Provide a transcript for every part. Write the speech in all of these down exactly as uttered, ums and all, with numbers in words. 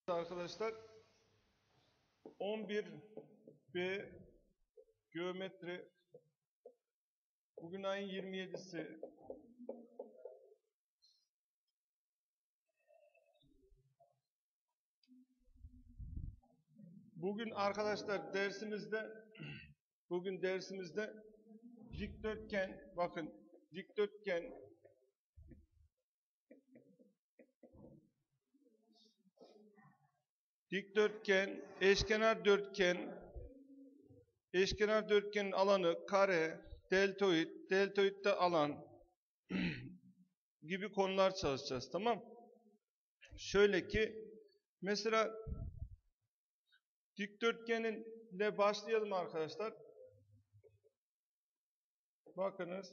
Arkadaşlar on bir B geometri, bugün ayın yirmi yedisi. Bugün arkadaşlar dersimizde bugün dersimizde dikdörtgen, bakın dikdörtgen, dikdörtgen, eşkenar dörtgen, eşkenar dörtgenin alanı kare, deltoid, deltoidde alan gibi konular çalışacağız, tamam? Şöyle ki mesela dikdörtgeninle başlayalım arkadaşlar. Bakınız.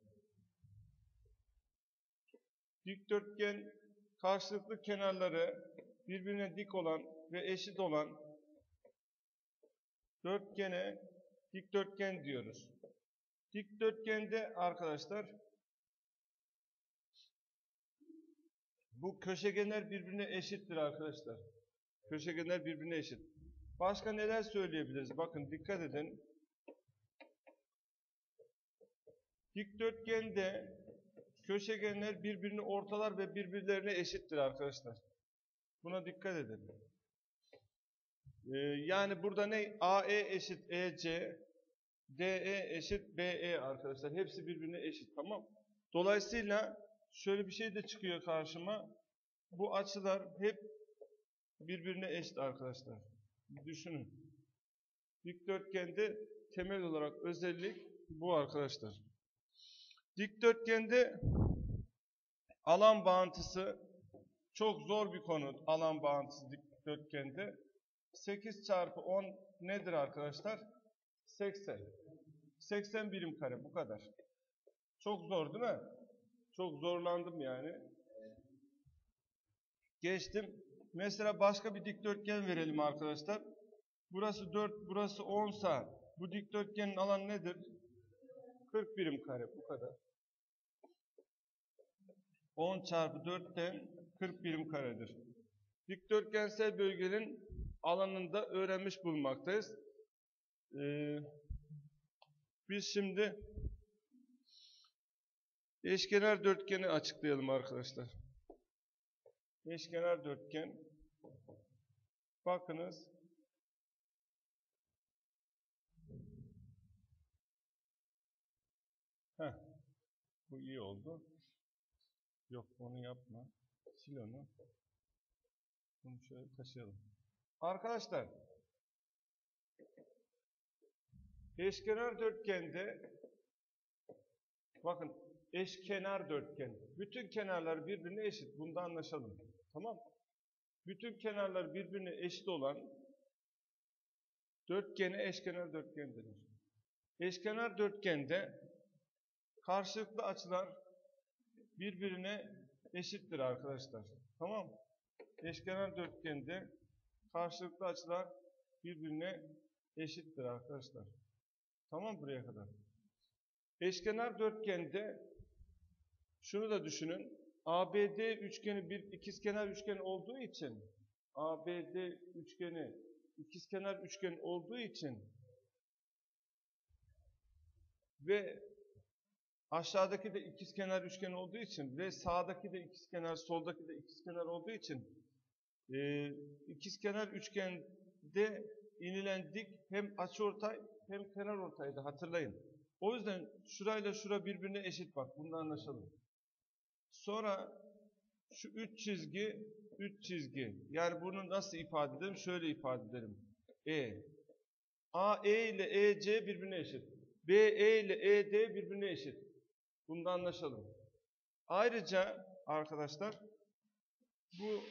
Dikdörtgen karşılıklı kenarları birbirine dik olan ve eşit olan dörtgene dikdörtgen diyoruz. Dikdörtgende arkadaşlar bu köşegenler birbirine eşittir arkadaşlar. Köşegenler birbirine eşit. Başka neler söyleyebiliriz? Bakın dikkat edin. Dikdörtgende köşegenler birbirini ortalar ve birbirlerine eşittir arkadaşlar. Buna dikkat edin. Ee, yani burada ne? A E eşit E C, D E eşit B E arkadaşlar. Hepsi birbirine eşit, tamam. Dolayısıyla şöyle bir şey de çıkıyor karşıma. Bu açılar hep birbirine eşit arkadaşlar. Düşünün. Dikdörtgende temel olarak özellik bu arkadaşlar. Dikdörtgende alan bağıntısı çok zor bir konu. Alan bağıntısı dikdörtgende. sekiz çarpı on nedir arkadaşlar? seksen. seksen birim kare, bu kadar. Çok zor değil mi? Çok zorlandım yani. Geçtim. Mesela başka bir dikdörtgen verelim arkadaşlar. Burası dört, burası on sa bu dikdörtgenin alanı nedir? kırk birim kare, bu kadar. on çarpı dörtten kırk birim karedir. Dikdörtgensel bölgenin alanını da öğrenmiş bulunmaktayız. Ee, biz şimdi eşkenar dörtgeni açıklayalım arkadaşlar. Eşkenar dörtgen. Bakınız. Heh, bu iyi oldu. Yok, onu yapma. Sil onu. Bunu şöyle taşıyalım. Arkadaşlar, eşkenar dörtgende bakın, eşkenar dörtgen. Bütün kenarlar birbirine eşit. Bunda anlaşalım. Tamam mı? Bütün kenarlar birbirine eşit olan dörtgene eşkenar dörtgen denir. Eşkenar dörtgende karşılıklı açılar birbirine eşittir arkadaşlar. Tamam mı? Eşkenar dörtgende karşılıklı açılar birbirine eşittir arkadaşlar. Tamam, buraya kadar. Eşkenar dörtgende şunu da düşünün. A B D üçgeni bir ikizkenar üçgen olduğu için A B D üçgeni ikizkenar üçgen olduğu için ve aşağıdaki de ikizkenar üçgen olduğu için ve sağdaki de ikizkenar, soldaki de ikizkenar olduğu için e, ikizkenar üçgende inilen dik hem açıortay hem kenarortaydı, hatırlayın. O yüzden şurayla şura birbirine eşit, bak, bunu anlaşalım. Sonra şu üç çizgi, üç çizgi. Yani bunu nasıl ifade edelim? Şöyle ifade edelim. E. A E ile E C birbirine eşit. B E ile E D birbirine eşit. Bunu da anlaşalım. Ayrıca arkadaşlar bu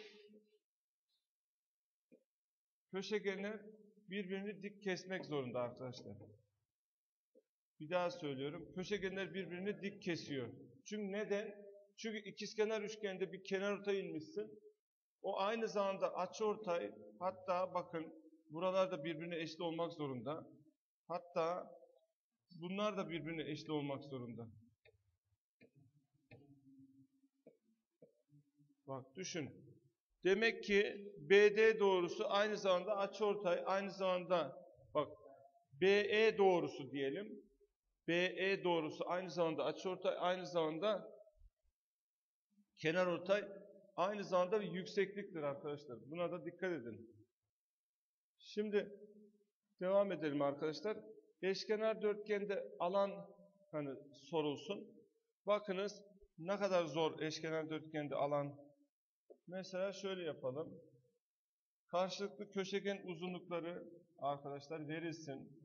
köşegenler birbirini dik kesmek zorunda arkadaşlar. Bir daha söylüyorum. Köşegenler birbirini dik kesiyor. Çünkü neden? Çünkü ikizkenar üçgende bir kenarortay inmişsin. O aynı zamanda açıortay, hatta bakın buralar da birbirine eşit olmak zorunda. Hatta bunlar da birbirine eşit olmak zorunda. Bak düşün. Demek ki B D doğrusu aynı zamanda açıortay, aynı zamanda bak B E doğrusu diyelim. B E doğrusu aynı zamanda açıortay, aynı zamanda kenarortay, aynı zamanda bir yüksekliktir arkadaşlar. Buna da dikkat edin. Şimdi devam edelim arkadaşlar. Eşkenar dörtgende alan hani sorulsun. Bakınız ne kadar zor eşkenar dörtgende alan. Mesela şöyle yapalım. Karşılıklı köşegen uzunlukları arkadaşlar verilsin.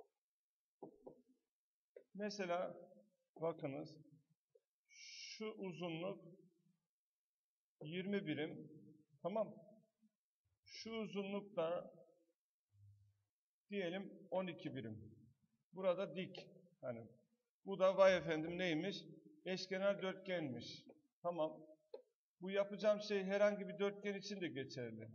Mesela bakınız şu uzunluk yirmi birim. Tamam. Şu uzunluk da diyelim on iki birim. Burada dik. Hani bu da vay efendim neymiş? Eşkenar dörtgenmiş. Tamam. Bu yapacağım şey herhangi bir dörtgen için de geçerli.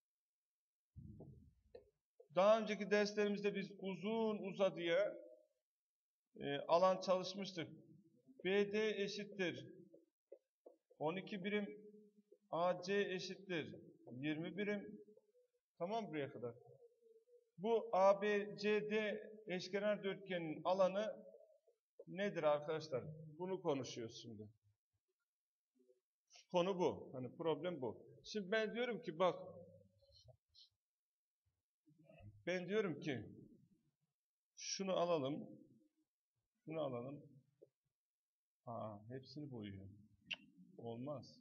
Daha önceki derslerimizde biz uzun uzadıya e, alan çalışmıştık. B D eşittir on iki birim, A C eşittir yirmi birim. Tamam buraya kadar. Bu A B C D eşkenar dörtgenin alanı nedir arkadaşlar? Bunu konuşuyoruz şimdi. Konu bu. Hani problem bu. Şimdi ben diyorum ki bak ben diyorum ki şunu alalım. Şunu alalım. Aa, hepsini boyuyor. Olmaz.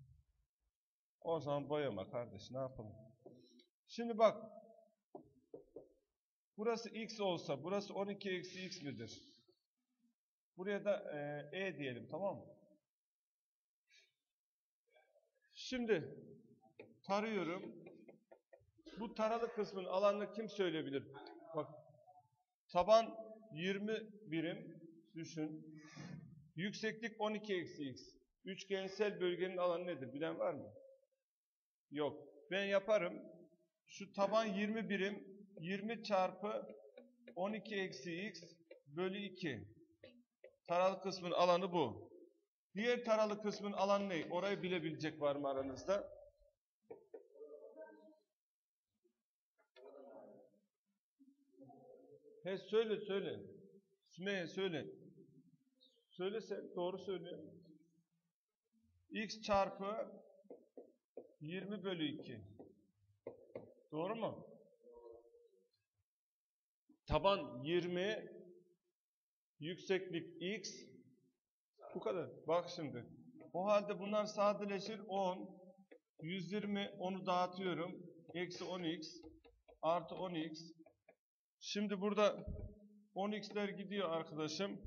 O zaman boyama kardeş. Ne yapalım? Şimdi bak. Burası x olsa burası on iki eksi x midir? Buraya da e, e diyelim, tamam mı? Şimdi tarıyorum. Bu taralı kısmın alanını kim söyleyebilir? Bak. Taban yirmi birim düşün. Yükseklik on iki eksi x. Üçgensel bölgenin alanı nedir? Bilen var mı? Yok. Ben yaparım. Şu taban yirmi birim. yirmi çarpı on iki eksi x bölü iki. Taralı kısmın alanı bu. Diğer taralı kısmın alanı ne? Orayı bilebilecek var mı aranızda? He söyle söyle. Sümeyye söyle. Söyle sen. Doğru söyle. X çarpı yirmi bölü iki. Doğru mu? Taban yirmi, yükseklik x. Bu kadar. Bak şimdi. O halde bunlar sadeleşir on. yüz yirmi, onu dağıtıyorum. Eksi on x artı on x. Şimdi burada on x'ler gidiyor arkadaşım.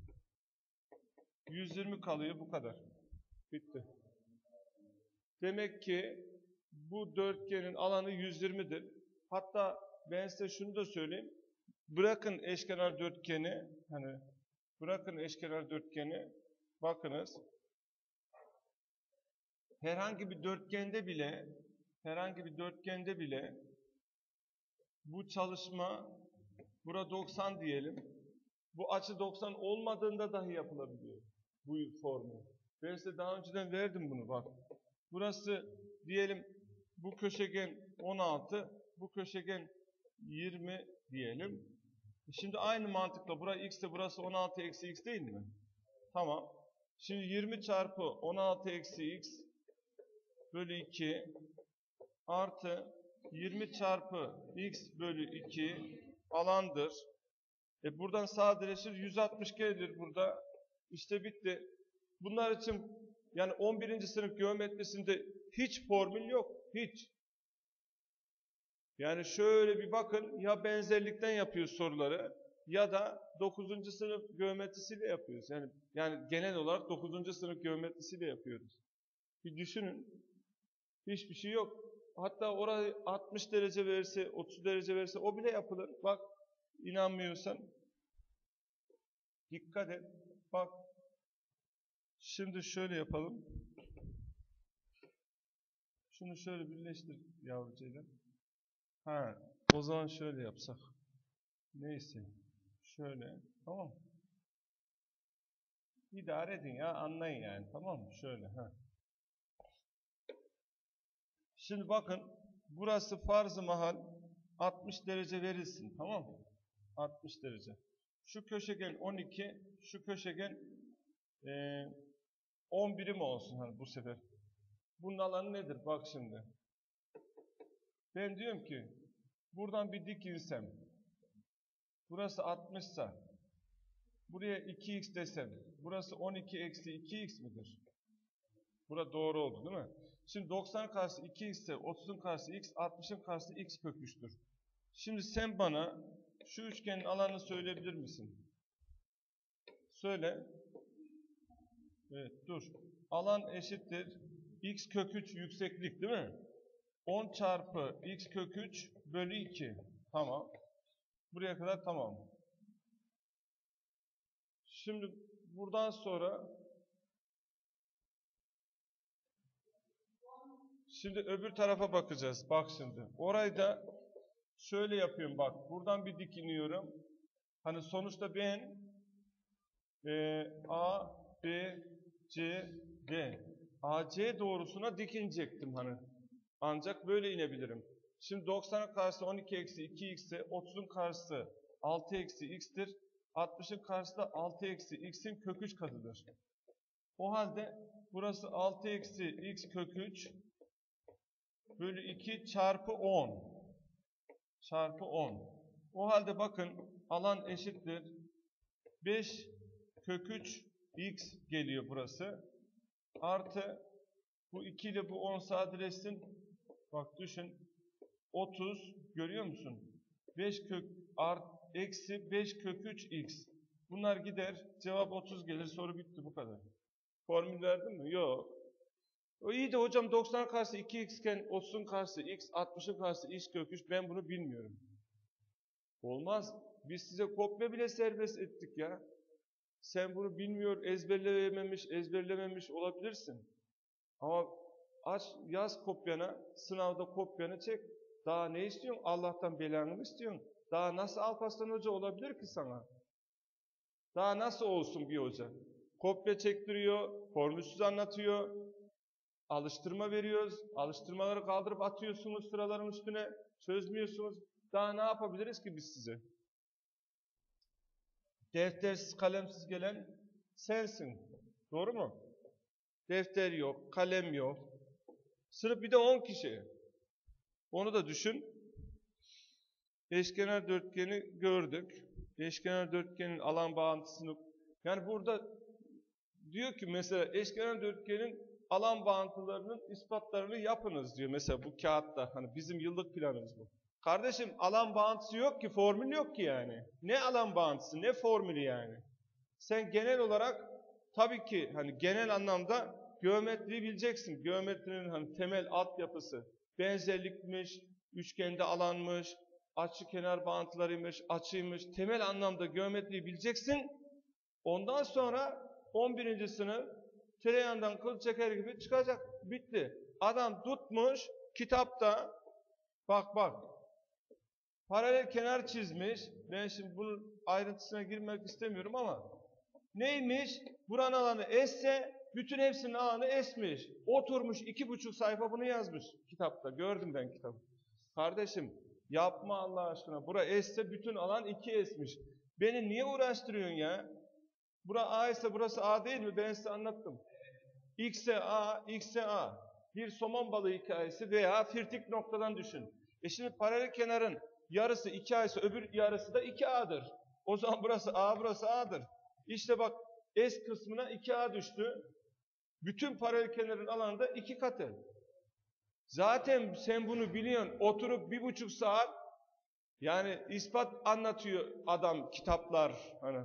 yüz yirmi kalıyor. Bu kadar. Bitti. Demek ki bu dörtgenin alanı yüz yirmidir. Hatta ben size şunu da söyleyeyim. Bırakın eşkenar dörtgeni, hani bırakın eşkenar dörtgeni, bakınız. Herhangi bir dörtgende bile, herhangi bir dörtgende bile bu çalışma, bura doksan diyelim. Bu açı doksan olmadığında dahi yapılabiliyor bu formu. Ben size daha önceden verdim bunu bak. Burası diyelim bu köşegen on altı, bu köşegen yirmi diyelim. Şimdi aynı mantıkla bura x de burası on altı eksi x değil mi? Tamam. Şimdi yirmi çarpı on altı eksi x bölü iki artı yirmi çarpı x bölü iki alandır. E buradan sadeleşir yüz altmış gelir burada. İşte bitti. Bunlar için yani on birinci sınıf geometrisinde hiç formül yok. Hiç. Yani şöyle bir bakın, ya benzerlikten yapıyoruz soruları ya da dokuzuncu sınıf geometrisiyle yapıyoruz. Yani yani genel olarak dokuzuncu sınıf geometrisiyle yapıyoruz. Bir düşünün. Hiçbir şey yok. Hatta orayı altmış derece verse, otuz derece verse o bile yapılır. Bak, inanmıyorsan dikkat et. Bak. Şimdi şöyle yapalım. Şunu şöyle birleştir yavrucayla. Ha, o zaman şöyle yapsak. Neyse. Şöyle. Tamam. İdare edin ya. Anlayın yani. Tamam mı? Şöyle. Ha. Şimdi bakın burası farz-ı mahal altmış derece verilsin, tamam mı? altmış derece. Şu köşegen on iki, şu köşegen e, on birim olsun hani bu sefer. Bunun alanı nedir? Bak şimdi. Ben diyorum ki buradan bir dik insem. Burası altmış ise buraya iki x desem. Burası on iki eksi iki x midir? Bura doğru oldu değil mi? Şimdi doksan karşısı iki x ise otuzun karşısı x, altmışın karşısı x kök üç'tür. Şimdi sen bana şu üçgenin alanını söyleyebilir misin? Söyle. Evet, dur. Alan eşittir x kök üç yükseklik değil mi? on çarpı x kök üç bölü iki. Tamam. Buraya kadar tamam. Şimdi buradan sonra şimdi öbür tarafa bakacağız. Bak şimdi. Orayı da şöyle yapıyorum bak. Buradan bir dik iniyorum. Hani sonuçta ben e, A, B, C, D. A C doğrusuna dik inecektim hani. Ancak böyle inebilirim. Şimdi doksanın karşısı on iki eksi iki x ise otuzun karşısı altı eksi x'tir. altmışın karşısı da altı eksi x'in kök üç katıdır. O halde burası altı eksi x kök üç bölü iki çarpı on. Çarpı on. O halde bakın alan eşittir. beş kök üç x geliyor burası. Artı bu iki ile bu on sadeleşsin. Bak düşün. otuz görüyor musun? beş kök art eksi beş kök üç x. Bunlar gider. Cevap otuz gelir. Soru bitti bu kadar. Formül verdin mi? Yok. O iyi de hocam doksanın karşısı iki x iken otuzun karşısı x, altmışın karşısı x kök üç. Ben bunu bilmiyorum. Olmaz. Biz size kopya bile serbest ettik ya. Sen bunu bilmiyor, ezberleyememiş, ezberlememiş olabilirsin. Ama aç, yaz kopyana, sınavda kopyanı çek. Daha ne istiyorsun? Allah'tan belanı mı istiyorsun? Daha nasıl Alparslan Hoca olabilir ki sana? Daha nasıl olsun bir hoca? Kopya çektiriyor, formülsüz anlatıyor, alıştırma veriyoruz, alıştırmaları kaldırıp atıyorsunuz sıraların üstüne, çözmüyorsunuz. Daha ne yapabiliriz ki biz size? Deftersiz, kalemsiz gelen sensin. Doğru mu? Defter yok, kalem yok. Sınıf bir de on kişi. Onu da düşün. Eşkenar dörtgeni gördük. Eşkenar dörtgenin alan bağıntısını... Yani burada diyor ki mesela eşkenar dörtgenin alan bağıntılarının ispatlarını yapınız diyor. Mesela bu kağıtta. Hani bizim yıllık planımız bu. Kardeşim alan bağıntısı yok ki, formül yok ki yani. Ne alan bağıntısı, ne formülü yani. Sen genel olarak tabii ki hani genel anlamda geometriyi bileceksin. Geometrinin hani temel altyapısı. Benzerlikmiş, üçgende alanmış, açı kenar bağıntılarıymış, açıymış. Temel anlamda geometriyi bileceksin. Ondan sonra on birinci sınıf tereyağından kıl çeker gibi çıkacak. Bitti. Adam tutmuş kitapta bak bak paralel kenar çizmiş. Ben şimdi bunun ayrıntısına girmek istemiyorum ama neymiş? Buranın alanı esse bütün hepsinin alanı esmiş. Oturmuş iki buçuk sayfa bunu yazmış kitapta. Gördüm ben kitabı. Kardeşim yapma Allah aşkına. Bura esse bütün alan iki esmiş. Beni niye uğraştırıyorsun ya? Bura A ise burası A değil mi? Ben size anlattım. X'e A, X'e A. Bir somon balığı hikayesi veya firtik noktadan düşün. E şimdi paralel kenarın yarısı iki A ise öbür yarısı da iki A'dır. O zaman burası A, burası A'dır. İşte bak S kısmına iki A düştü. Bütün paralel kenarın alanı da iki katı. Zaten sen bunu biliyorsun. Oturup bir buçuk saat yani ispat anlatıyor adam kitaplar. Hani.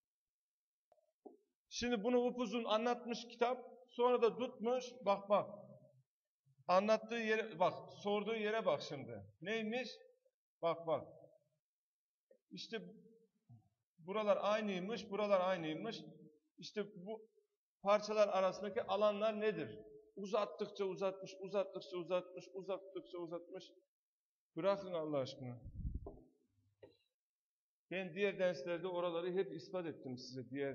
Şimdi bunu upuzun anlatmış kitap. Sonra da tutmuş. Bak bak. Anlattığı yere bak. Sorduğu yere bak şimdi. Neymiş? Bak bak. İşte buralar aynıymış. Buralar aynıymış. İşte bu parçalar arasındaki alanlar nedir? Uzattıkça uzatmış, uzattıkça uzatmış, uzattıkça uzatmış. Bırakın Allah aşkına. Ben diğer derslerde oraları hep ispat ettim size. Diğer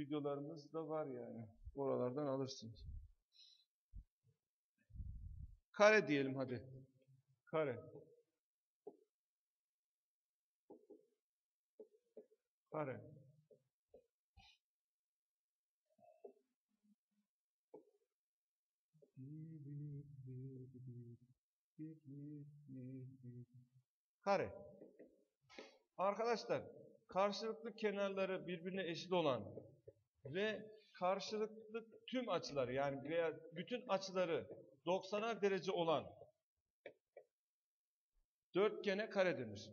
videolarımız da var yani. Oralardan alırsınız. Kare diyelim hadi. Kare. Kare. Kare. Arkadaşlar, karşılıklı kenarları birbirine eşit olan ve karşılıklı tüm açıları yani veya bütün açıları doksanar derece olan dörtgene kare denir.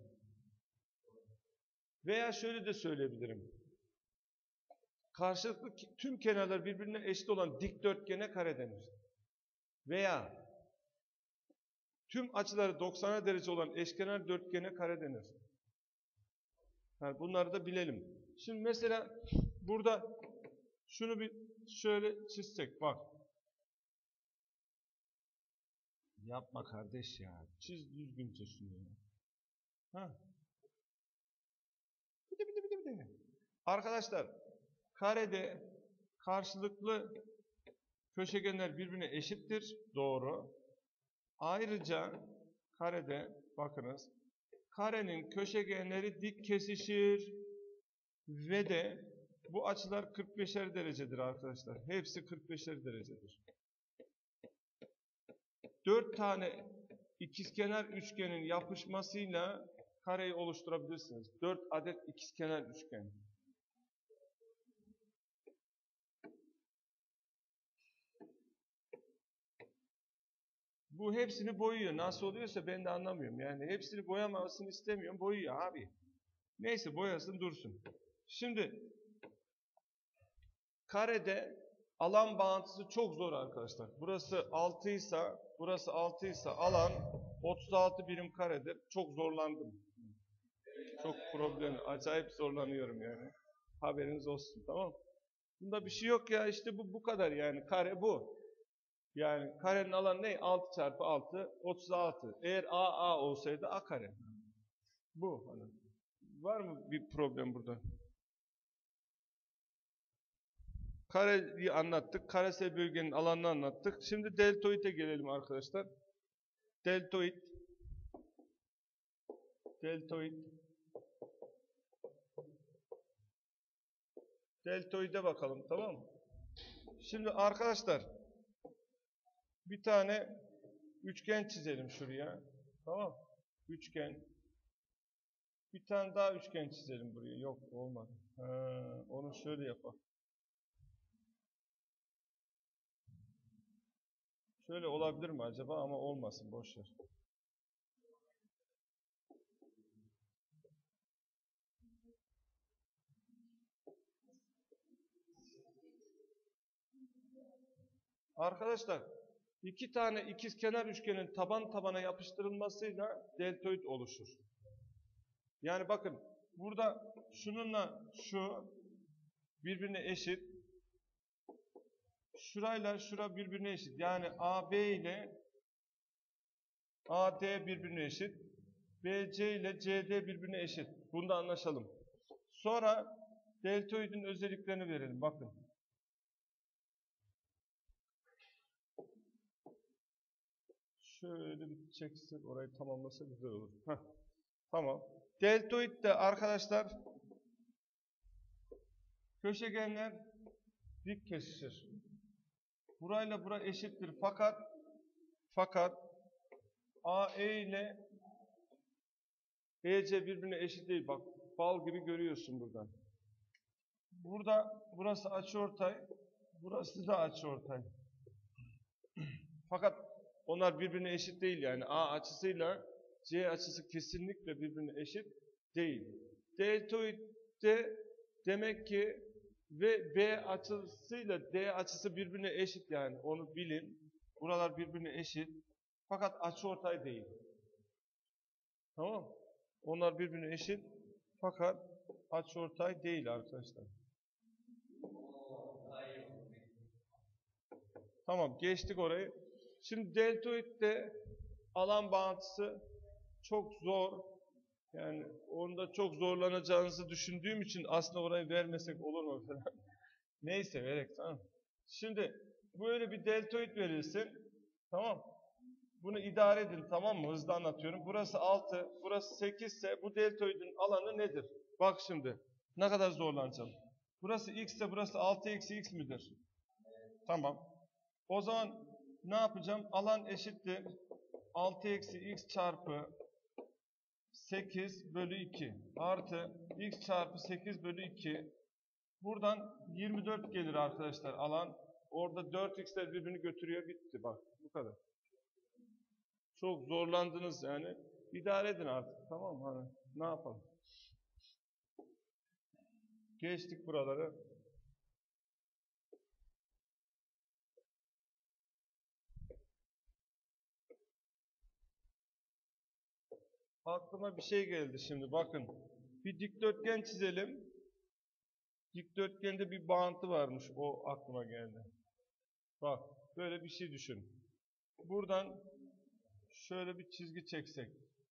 Veya şöyle de söyleyebilirim. Karşılıklı tüm kenarları birbirine eşit olan dikdörtgene kare denir. Veya tüm açıları doksanar derece olan eşkenar dörtgene kare denir. Yani bunları da bilelim. Şimdi mesela burada şunu bir şöyle çizsek bak. Yapma kardeş ya. Çiz düzgünce şunu ya. Ha. Bide bide bide bide. Arkadaşlar karede karşılıklı köşegenler birbirine eşittir. Doğru. Ayrıca karede bakınız karenin köşegenleri dik kesişir ve de bu açılar kırk beşer derecedir arkadaşlar. Hepsi kırk beşer derecedir. dört tane ikizkenar üçgenin yapışmasıyla kareyi oluşturabilirsiniz. dört adet ikizkenar üçgen. Bu hepsini boyuyor. Nasıl oluyorsa ben de anlamıyorum. Yani hepsini boyamasını istemiyorum. Boyuyor abi. Neyse boyasın dursun. Şimdi karede alan bağıntısı çok zor arkadaşlar. Burası altı ise burası altı ise alan otuz altı birim karedir. Çok zorlandım. Çok problem. Acayip zorlanıyorum yani. Haberiniz olsun, tamam mı? Bunda bir şey yok ya, işte bu bu kadar yani. Kare bu. Yani karenin alanı ne? altı çarpı altı otuz altı. Eğer A A olsaydı A kare. Bu. Hani. Var mı bir problem burada? Kareyi anlattık. Karesel bölgenin alanını anlattık. Şimdi deltoide gelelim arkadaşlar. Deltoid. Deltoid. Deltoide bakalım, tamam mı? Şimdi arkadaşlar bir tane üçgen çizelim şuraya. Tamam. Üçgen. Bir tane daha üçgen çizelim buraya. Yok, olmadı. Ha, onu şöyle yapalım. Şöyle olabilir mi acaba, ama olmasın, boş ver. Arkadaşlar iki tane ikizkenar üçgenin taban tabana yapıştırılmasıyla deltoid oluşur. Yani bakın burada şununla şu birbirine eşit. Şurayla şura birbirine eşit. Yani A B ile A D birbirine eşit. B C ile C D birbirine eşit. Bunda anlaşalım. Sonra deltoidin özelliklerini verelim. Bakın. Şöyle bir çeksek, orayı tamamlasa güzel olur. Heh. Tamam. Deltoid de arkadaşlar köşegenler dik kesişir. Burayla bura eşittir. Fakat fakat A E ile E C birbirine eşit değil. Bak bal gibi görüyorsun buradan. Burada burası açıortay, burası da açıortay. Fakat onlar birbirine eşit değil yani. A açısıyla C açısı kesinlikle birbirine eşit değil. Deltoid de demek ki ve B açısıyla D açısı birbirine eşit yani. Onu bilin. Buralar birbirine eşit. Fakat açıortay değil. Tamam? Onlar birbirine eşit. Fakat açıortay değil arkadaşlar. Tamam, geçtik orayı. Şimdi deltoidde alan bağıntısı çok zor. Yani onda çok zorlanacağınızı düşündüğüm için aslında orayı vermesek olur mu falan. Neyse verek, tamam. Şimdi böyle bir deltoid verilsin. Tamam. Bunu idare edin, tamam mı? Hızlı anlatıyorum. Burası altı, burası sekiz ise bu deltoidin alanı nedir? Bak şimdi. Ne kadar zorlanacağım. Burası x ise burası altı eksi x midir? Tamam. O zaman ne yapacağım? Alan eşittir altı eksi x çarpı sekiz bölü iki artı x çarpı sekiz bölü iki. Buradan yirmi dört gelir arkadaşlar alan. Orada dört x'ler birbirini götürüyor. Bitti bak. Bu kadar. Çok zorlandınız yani. İdare edin artık. Tamam mı? Hani ne yapalım? Geçtik buraları. Aklıma bir şey geldi şimdi. Bakın. Bir dikdörtgen çizelim. Dikdörtgende bir bağıntı varmış. O aklıma geldi. Bak. Böyle bir şey düşün. Buradan şöyle bir çizgi çeksek.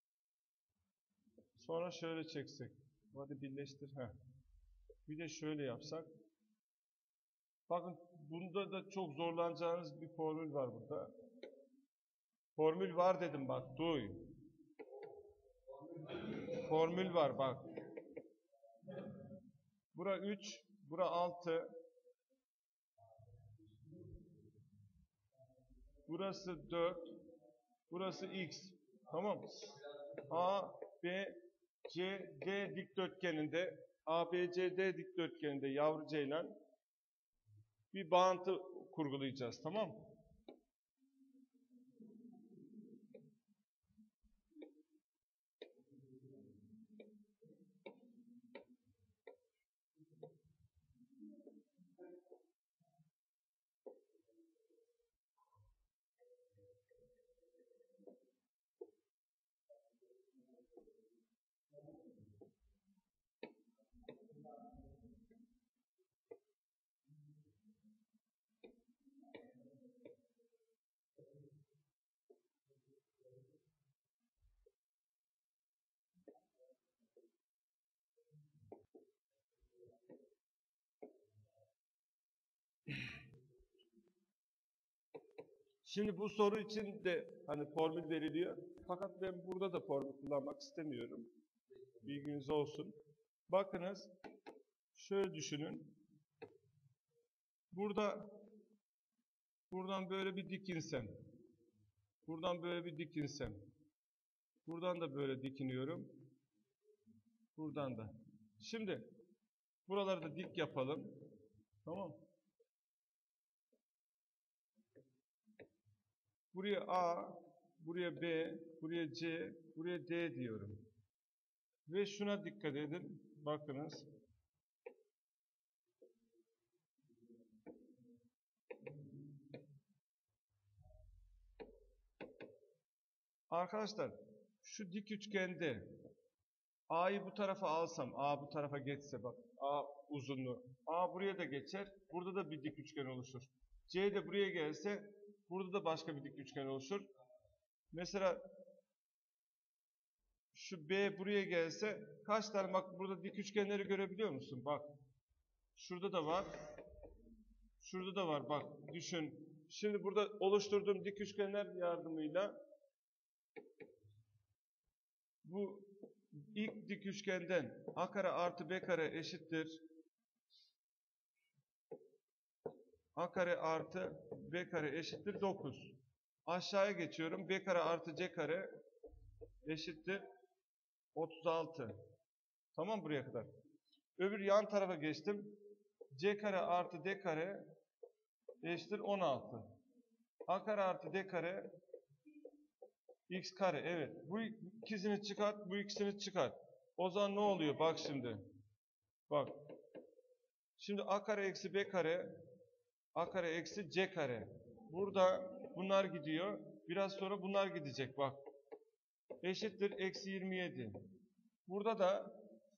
Sonra şöyle çeksek. Hadi birleştir. Heh. Bir de şöyle yapsak. Bakın bunda da çok zorlanacağınız bir formül var burada. Formül var dedim bak. Duy. Formül var bak. Bura üç. Bura altı. Burası dört. Burası x. Tamam. A, B, C, D dikdörtgeninde A, B, C, D dikdörtgeninde yavru ceylan bir bağıntı kurgulayacağız. Tamam mı? Şimdi bu soru için de hani formül veriliyor. Fakat ben burada da formül kullanmak istemiyorum. Bilginiz olsun. Bakınız. Şöyle düşünün. Burada buradan böyle bir dik insem. Buradan böyle bir dik insem. Buradan da böyle dikiniyorum. Buradan da. Şimdi buraları da dik yapalım. Tamam. Buraya A, buraya B, buraya C, buraya D diyorum. Ve şuna dikkat edin. Bakınız. Arkadaşlar şu dik üçgende A'yı bu tarafa alsam, A bu tarafa geçse bak A uzunluğu. A buraya da geçer. Burada da bir dik üçgen oluşur. C de buraya gelse burada da başka bir dik üçgen oluşur. Mesela şu B buraya gelse kaç tane bak burada dik üçgenleri görebiliyor musun? Bak. Şurada da var. Şurada da var bak düşün. Şimdi burada oluşturduğum dik üçgenler yardımıyla bu ilk dik üçgenden A kare artı B kare eşittir. A kare artı B kare eşittir dokuz. Aşağıya geçiyorum. B kare artı C kare eşittir otuz altı. Tamam buraya kadar. Öbür yan tarafa geçtim. C kare artı D kare eşittir on altı. A kare artı D kare x kare. Evet. Bu ikisini çıkart. Bu ikisini çıkart. O zaman ne oluyor? Bak şimdi. Bak. Şimdi A kare eksi B kare A kare eksi C kare. Burada bunlar gidiyor. Biraz sonra bunlar gidecek. Bak. Eşittir eksi yirmi yedi. Burada da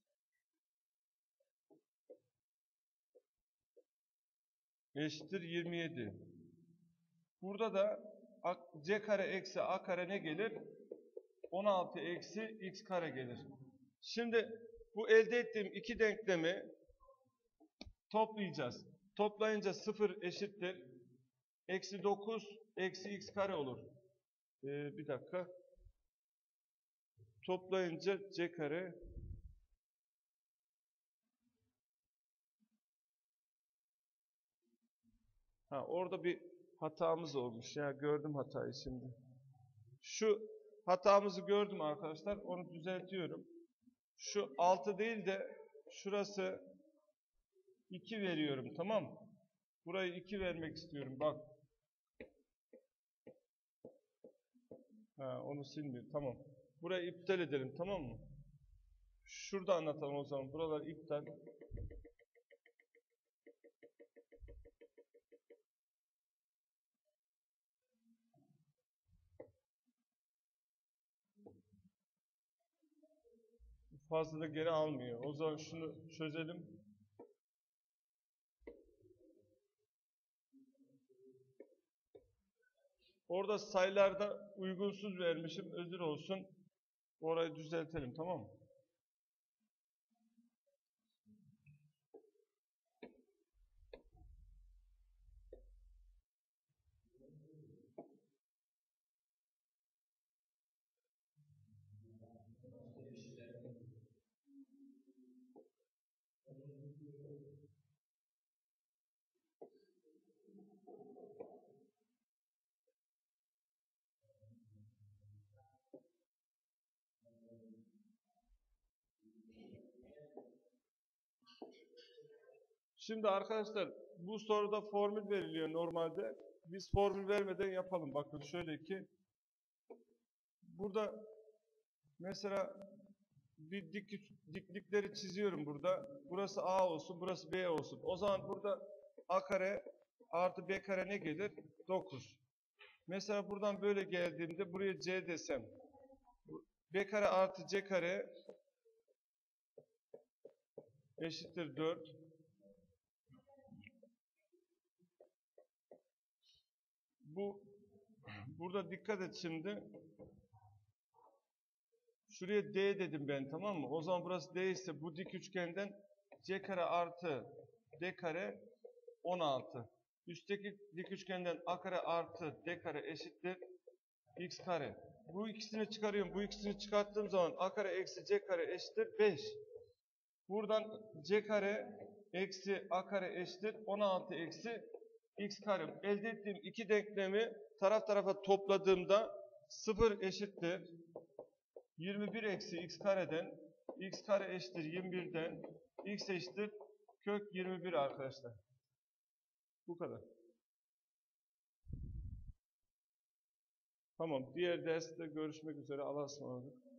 eşittir yirmi yedi. Burada da C kare eksi A kare ne gelir? on altı eksi x kare gelir. Şimdi bu elde ettiğim iki denklemi toplayacağız. Toplayınca sıfır eşittir. Eksi dokuz eksi x kare olur. Ee, bir dakika. Toplayınca c kare ha, orada bir hatamız olmuş. Ya gördüm hatayı şimdi. Şu hatamızı gördüm arkadaşlar. Onu düzeltiyorum. Şu altı değil de şurası iki veriyorum. Tamam mı? Burayı iki vermek istiyorum. Bak. Ha, onu silmiyor. Tamam. Burayı iptal edelim. Tamam mı? Şurada anlatalım o zaman. Buralar iptal. Fazla da geri almıyor. O zaman şunu çözelim. Orada sayılarda uygunsuz vermişim. Özür olsun. Orayı düzeltelim. Tamam mı? Şimdi arkadaşlar bu soruda formül veriliyor normalde. Biz formül vermeden yapalım. Bakın şöyle ki burada mesela bir dik, diklikleri çiziyorum burada. Burası A olsun, burası B olsun. O zaman burada A kare artı B kare ne gelir? dokuz. Mesela buradan böyle geldiğimde buraya C desem. B kare artı C kare eşittir dört. Bu burada dikkat et şimdi. Şuraya D dedim ben, tamam mı? O zaman burası D ise bu dik üçgenden C kare artı D kare on altı. Üstteki dik üçgenden A kare artı D kare eşittir X kare. Bu ikisini çıkarıyorum. Bu ikisini çıkarttığım zaman A kare eksi C kare eşittir beş. Buradan C kare eksi A kare eşittir on altı eksi X kare. Elde ettiğim iki denklemi taraf tarafa topladığımda sıfır eşittir yirmi bir eksi X kareden X kare eşittir yirmi birden X eşittir kök yirmi bir arkadaşlar. Bu kadar. Tamam. Diğer derste görüşmek üzere. Allah'a ısmarladık.